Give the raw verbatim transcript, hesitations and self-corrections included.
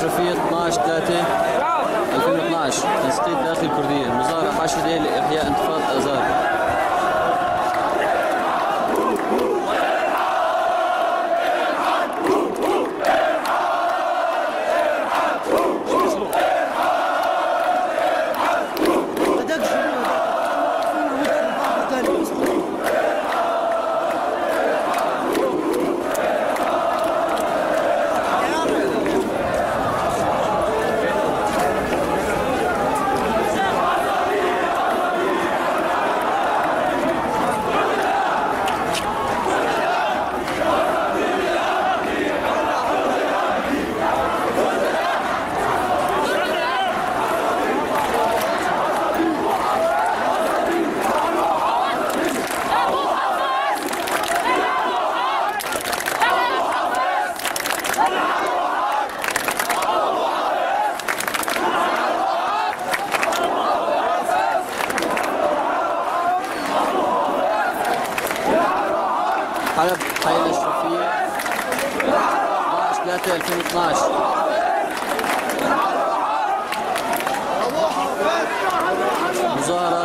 الأشرفية اثنعش ثلاثة ألفين واثنعش تنسيق داخل الكردية. مظاهرة حاشدة لإحياء انتفاضة آذار. حلب حي الأشرفية اثنعش ثلاثة ألفين واثنعش. مظاهرة